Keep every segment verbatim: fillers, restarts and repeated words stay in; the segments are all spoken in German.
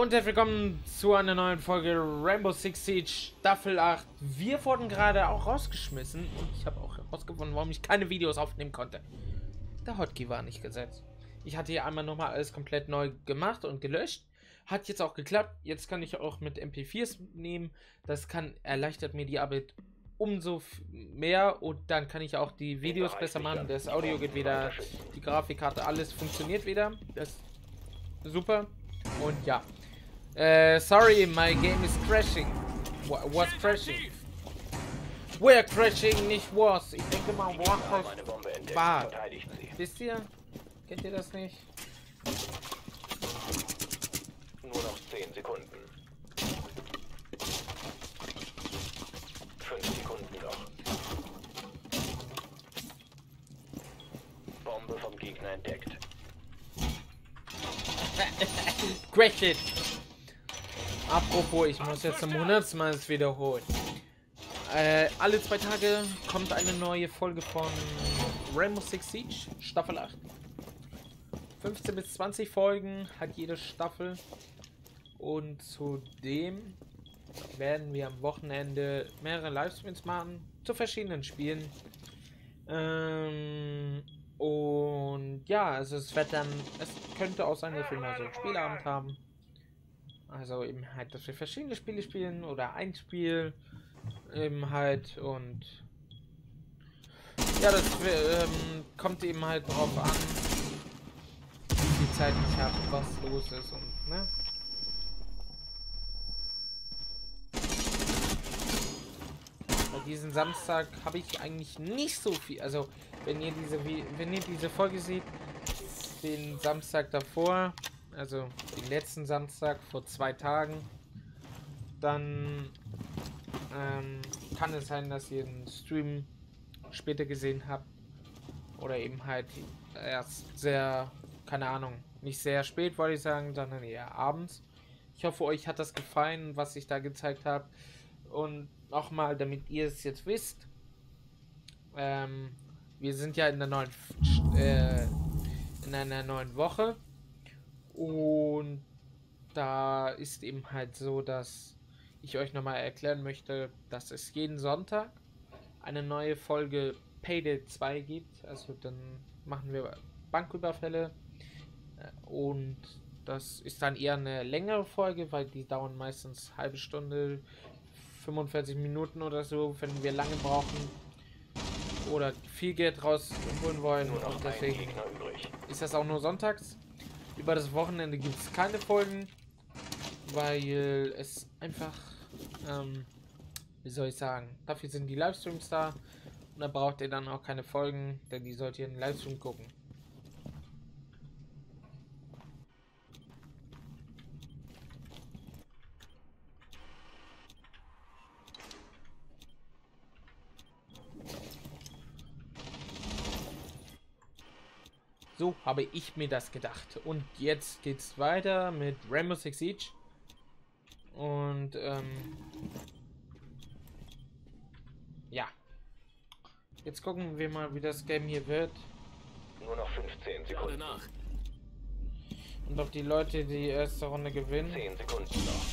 Hallo und herzlich willkommen zu einer neuen Folge Rainbow Six Siege Staffel acht. Wir wurden gerade auch rausgeschmissen und ich habe auch herausgefunden, warum ich keine Videos aufnehmen konnte. Der Hotkey war nicht gesetzt. Ich hatte hier einmal nochmal alles komplett neu gemacht und gelöscht. Hat jetzt auch geklappt. Jetzt kann ich auch mit M P viers nehmen. Das kann erleichtert mir die Arbeit umso mehr und dann kann ich auch die Videos besser machen. Das Audio geht wieder, die Grafikkarte, alles funktioniert wieder. Das ist super. Und ja. Uh, sorry, my game is crashing. Was crashing? We're crashing, nicht was. Ich denke mal, was war. Wisst ihr? Kennt ihr das nicht? Nur noch zehn Sekunden. fünf Sekunden noch. Bombe vom Gegner entdeckt. Crash it. Apropos, ich muss jetzt zum hundertsten Mal es wiederholen. Äh, alle zwei Tage kommt eine neue Folge von Rainbow Six Siege Staffel acht. fünfzehn bis zwanzig Folgen hat jede Staffel. Und zudem werden wir am Wochenende mehrere Livestreams machen zu verschiedenen Spielen. Ähm, und ja, also es wird dann, es könnte auch sein, dass wir mal so einen Spielabend haben. Also eben halt, dass wir verschiedene Spiele spielen oder ein Spiel eben halt und ja, das ähm, kommt eben halt drauf an, wie viel Zeit ich habe, was los ist und ne. Bei diesem Samstag habe ich eigentlich nicht so viel, also wenn ihr diese wenn ihr diese Folge seht, den Samstag davor, also den letzten Samstag vor zwei Tagen, dann ähm, kann es sein, dass ihr den Stream später gesehen habt oder eben halt erst sehr, keine Ahnung, nicht sehr spät wollte ich sagen, sondern eher abends. Ich hoffe, euch hat das gefallen, was ich da gezeigt habe. Und nochmal, damit ihr es jetzt wisst, ähm, wir sind ja in der neuen äh, in einer neuen Woche. Und da ist eben halt so, dass ich euch nochmal erklären möchte, dass es jeden Sonntag eine neue Folge Payday zwei gibt. Also dann machen wir Banküberfälle. Und das ist dann eher eine längere Folge, weil die dauern meistens eine halbe Stunde, fünfundvierzig Minuten oder so, wenn wir lange brauchen oder viel Geld rausholen wollen. Und deswegen ist das auch nur sonntags. Über das Wochenende gibt es keine Folgen, weil es einfach, ähm, wie soll ich sagen, dafür sind die Livestreams da und da braucht ihr dann auch keine Folgen, denn die sollt ihr in den Livestream gucken. So habe ich mir das gedacht. Und jetzt geht's weiter mit Rainbow Six Siege. Und ähm, ja. Jetzt gucken wir mal, wie das Game hier wird. Nur noch fünfzehn Sekunden. Nach. Und ob die Leute die erste Runde gewinnen. zehn Sekunden noch.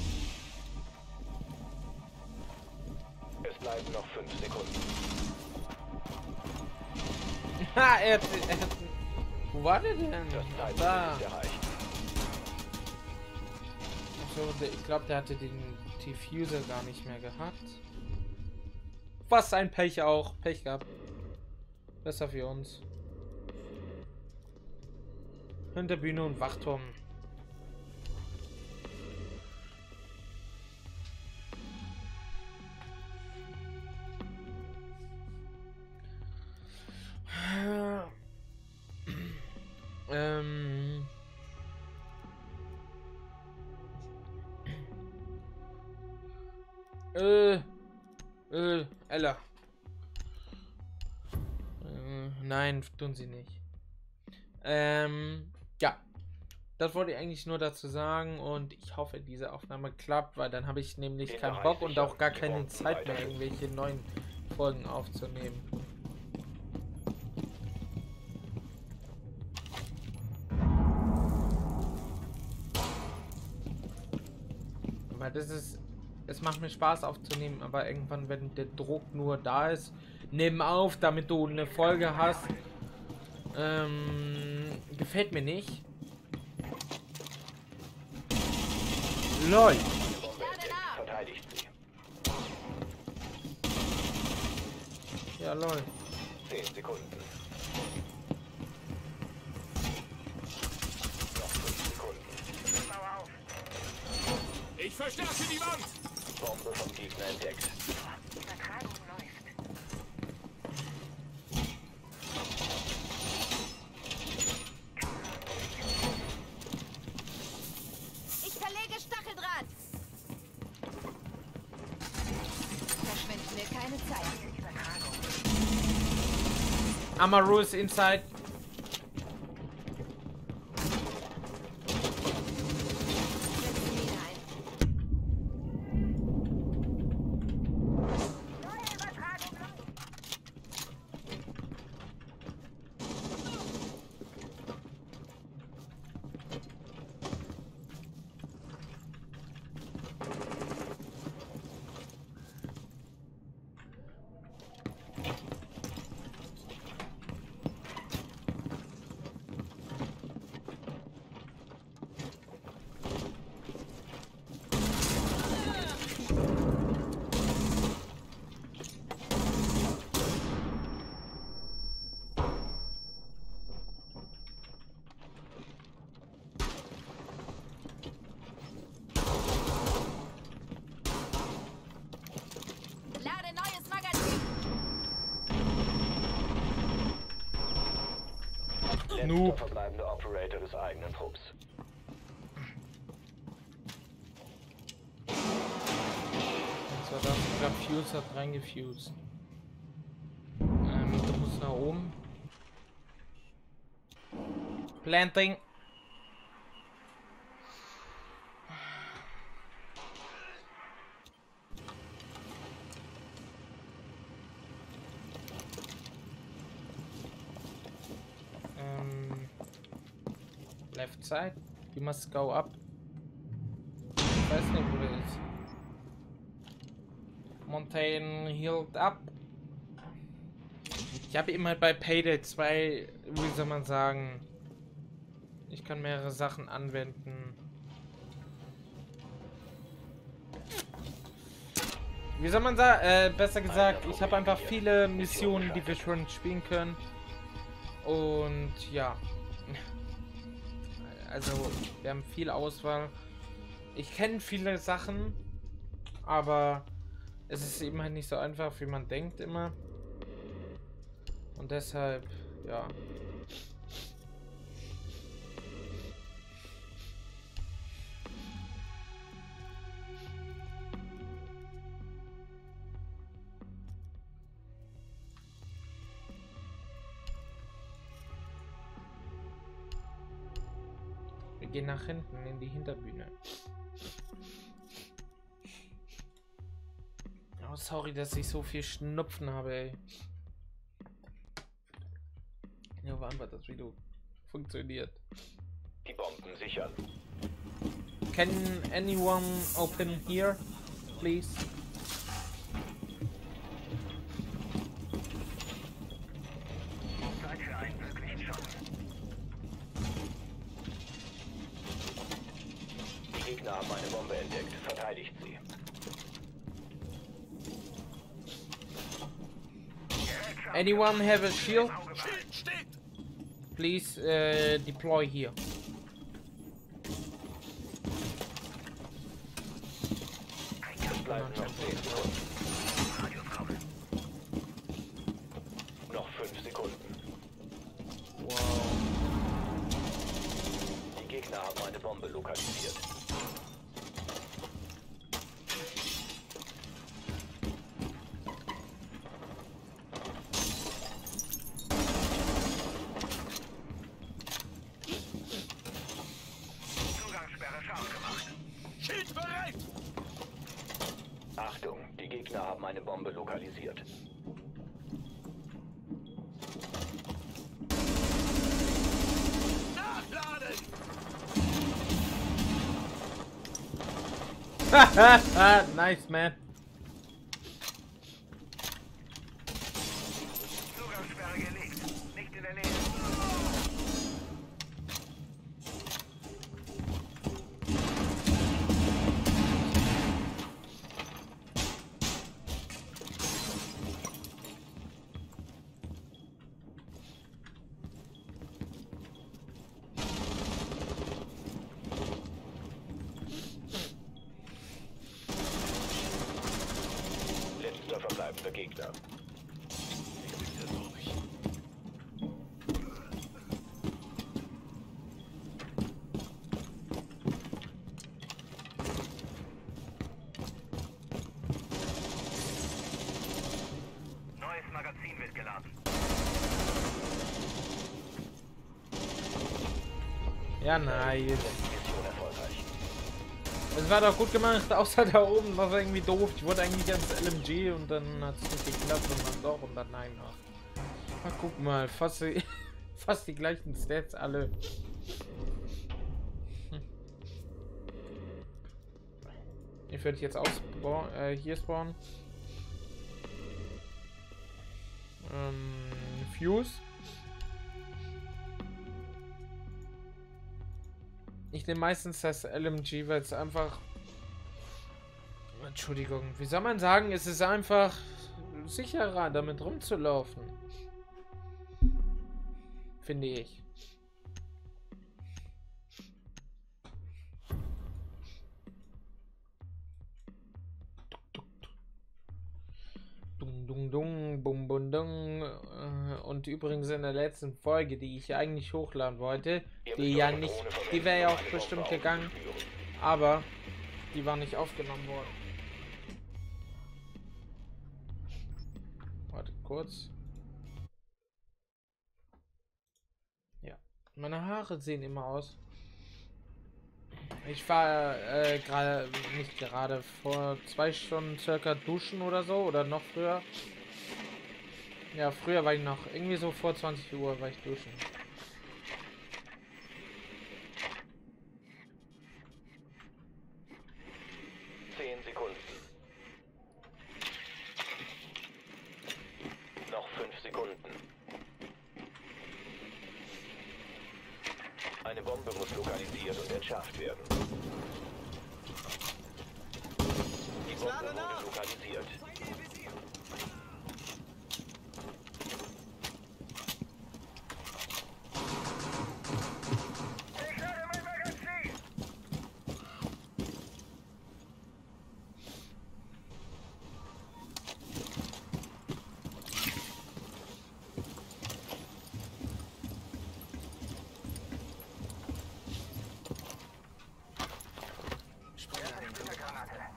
Es bleiben noch fünf Sekunden. Ha, er hat, er hat, wo war der denn? Das da. ist erreicht. So, der, ich glaube, der hatte den Diffuser gar nicht mehr gehabt. Was ein Pech auch. Pech gehabt. Besser für uns. Hinterbühne und Wachturm. ähm... Äh, äh, Ella. Äh, nein, tun sie nicht. Ähm, ja. Das wollte ich eigentlich nur dazu sagen und ich hoffe, diese Aufnahme klappt, weil dann habe ich nämlich keinen Bock und auch gar keine Zeit mehr, irgendwelche neuen Folgen aufzunehmen. Weil das ist, es macht mir Spaß aufzunehmen, aber irgendwann, wenn der Druck nur da ist, nimm auf, damit du eine Folge hast, ähm, gefällt mir nicht. LOL. Verteidigt sie. Ja, lol. zehn Sekunden. Noch fünf Sekunden. Ich verstärke die Wand! Bombe vom Gegner entdeckt. Übertragung läuft. Ich verlege Stacheldraht. Verschwenden wir keine Zeit. Amaru is inside. Setze Mine ein. Neue Übertragung läuft. Lade neues Magazin. Letzter Noob. verbleibender Operator des eigenen Trupps. So, da ist gerade Fuse hat reingefused. Ähm, du musst nach oben. Planting. Ähm, left side. You must go up. Ich weiß nicht, wo der ist. Mountain healed up. Ich habe immer bei Payday zwei, wie soll man sagen, ich kann mehrere Sachen anwenden. Wie soll man sagen, äh, besser gesagt, ich habe einfach viele Missionen, die wir schon spielen können. Und ja. Also, wir haben viel Auswahl. Ich kenne viele Sachen, aber es ist eben halt nicht so einfach, wie man denkt immer. Und deshalb, ja. Wir gehen nach hinten in die Hinterbühne. Oh, sorry, dass ich so viel Schnupfen habe, ey. Ja, wann wird das Video funktioniert? Die Bomben sichern. Can anyone open here, please? Zeit für einen möglichen Schock. Die Gegner haben eine Bombe entdeckt. Verteidigt sie. Anyone have a shield? Schild steht! Please uh, deploy here. Es bleiben noch zehn Sekunden. Noch fünf Sekunden. Wow. Die Gegner haben eine Bombe lokalisiert. Zugangssperre scharf gemacht. Schild bereit! Achtung, die Gegner haben eine Bombe lokalisiert. Nachladen! Nice, man. Zugangssperre gelegt. Nicht in der Nähe. Letzter verbleibender Gegner. Neues Magazin wird geladen. Ja, nice. Mission erfolgreich. Es war doch gut gemacht, außer da oben war es irgendwie doof. Ich wollte eigentlich ans L M G und dann hat es nicht geklappt und dann doch und dann nein. Ach, ach guck mal, fast, die- fast die gleichen Stats alle. Hm. Ich werde jetzt ausbauen, äh, hier spawnen. Ähm, Fuse. Ich nehme meistens das L M G, weil es einfach... Entschuldigung, wie soll man sagen, es ist einfach sicherer, damit rumzulaufen. Finde ich. Dung, dung, dung, bum, bum, dung. Und übrigens in der letzten Folge, die ich eigentlich hochladen wollte, die ja nicht, die wäre ja auch bestimmt gegangen, aber die war nicht aufgenommen worden. Warte kurz. Ja, meine Haare sehen immer aus. Ich war äh, gerade, nicht gerade, vor zwei Stunden circa duschen oder so, oder noch früher. Ja, früher war ich noch, irgendwie so vor zwanzig Uhr war ich duschen. Zehn Sekunden. Noch fünf Sekunden. Eine Bombe muss lokalisiert und entschärft werden. Die Bombe wurde lokalisiert. Ich lade mein Magazin! Granate.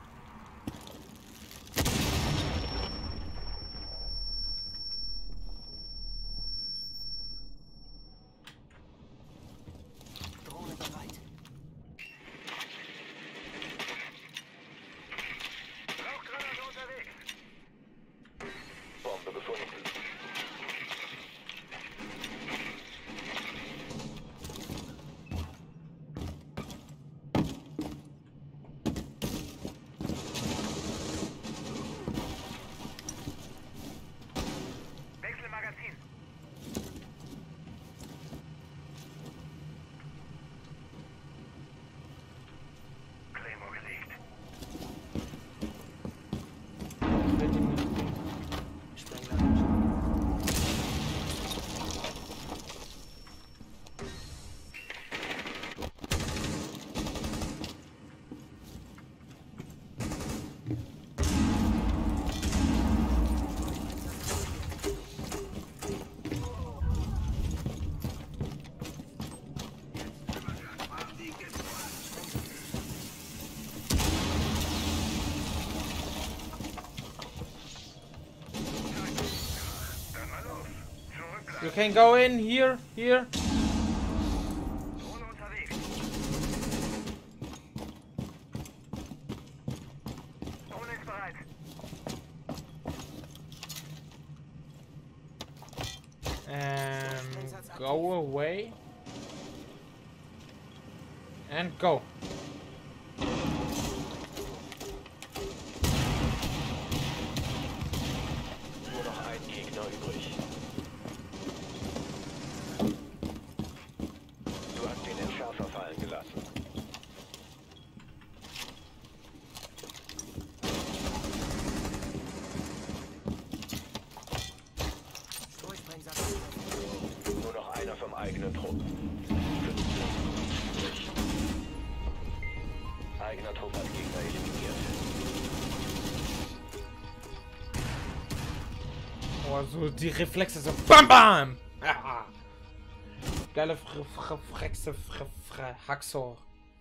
Drohne bereit. Rauchgranate unterwegs. Bombe gefunden. Wechsel Magazin. Claymore gelegt. Ich will den nicht kriegen. Dann mal los. Zurückbleiben. You can go in here, here. Drohne unterwegs. Drohne ist bereit. Um, go away. And go. Eigene Truppen. Eigener Trupp hat Gegner eliminiert. Oh, so die Reflexe so BAM BAM! Ah. Geile Reflexe, Haxor.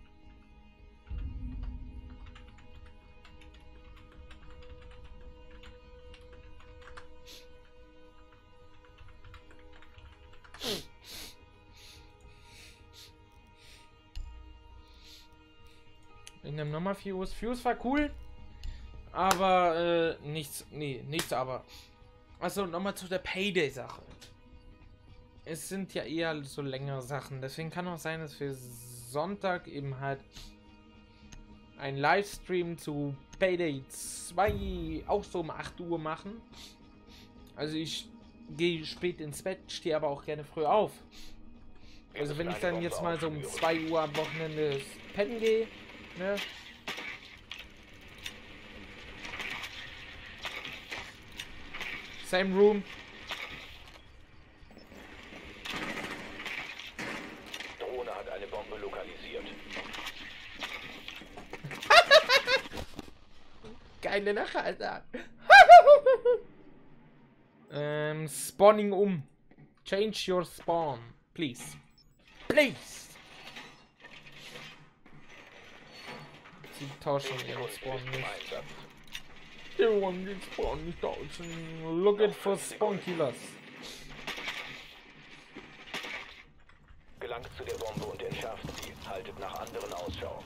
Ich nehme nochmal Fuse. Fuse war cool, aber äh, nichts, nee, nichts aber. Also nochmal zu der Payday-Sache. Es sind ja eher so längere Sachen, deswegen kann auch sein, dass wir Sonntag eben halt einen Livestream zu Payday zwei auch so um acht Uhr machen. Also ich gehe spät ins Bett, stehe aber auch gerne früh auf. Also wenn ich dann jetzt mal so um zwei Uhr am Wochenende pennen gehe, ne? Same room. Drohne hat eine Bombe lokalisiert. Geile Lache, Alter. ähm, Spawning um. Change your spawn, please. Please. Sie tauschen ihren Spawn nicht. Die wollen den Spawn nicht tauschen. Look at for Spawn Killers. Gelangt zu der Bombe und entschärft sie. Haltet nach anderen Ausschau.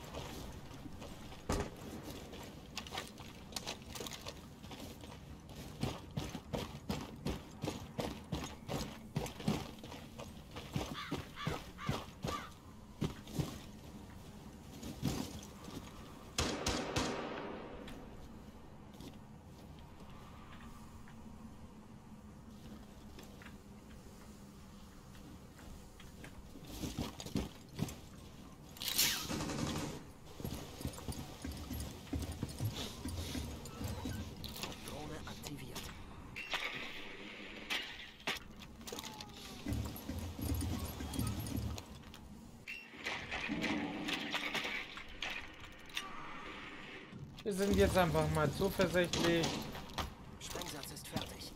Wir sind jetzt einfach mal zuversichtlich. Sprengsatz ist fertig.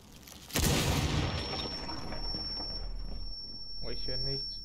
Oh, ich höre nichts.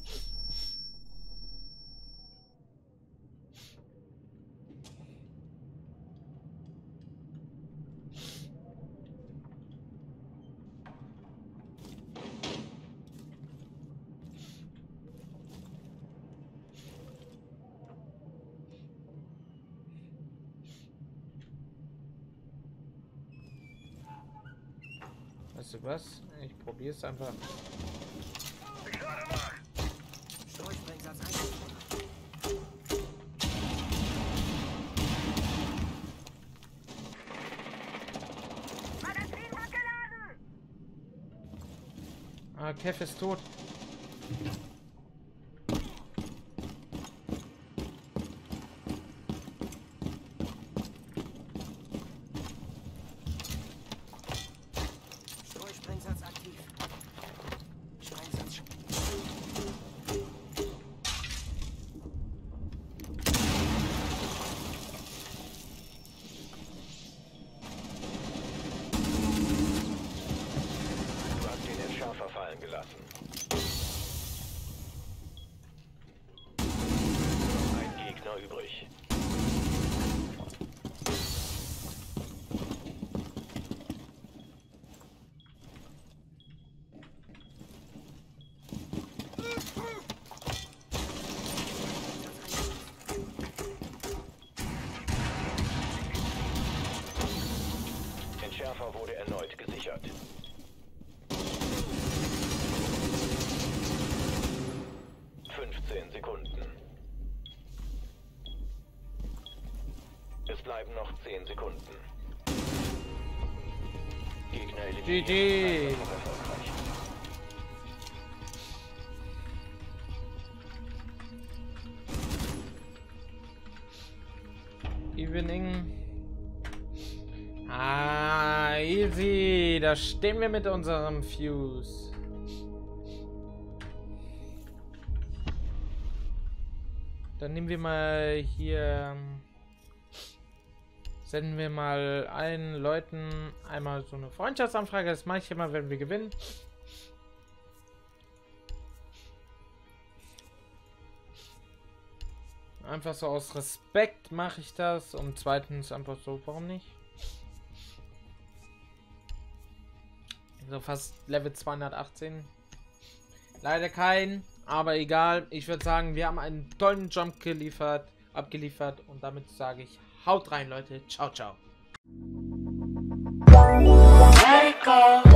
Weißt du was? Ich probiere es einfach. Ich lade nach. Streusprengsatz eingeführt. Magazin hat geladen. Ah, Kev ist tot. Streusprengsatz aktiv. Sprengsatz. Du hast den Entschärfer fallen gelassen. Ein Gegner übrig. Entschärfer wurde erneut gesichert. fünfzehn Sekunden. Es bleiben noch zehn Sekunden. Gegner eliminiert. G G. Einsatz erfolgreich. Evening. Ah, easy. Da stehen wir mit unserem Fuse. Dann nehmen wir mal hier... Senden wir mal allen Leuten einmal so eine Freundschaftsanfrage. Das mache ich immer, wenn wir gewinnen. Einfach so aus Respekt mache ich das. Und zweitens einfach so, warum nicht? So fast Level zweihundertachtzehn. Leider kein, aber egal. Ich würde sagen, wir haben einen tollen Jump geliefert, abgeliefert. Und damit sage ich, haut rein, Leute. Ciao, ciao. Let it go.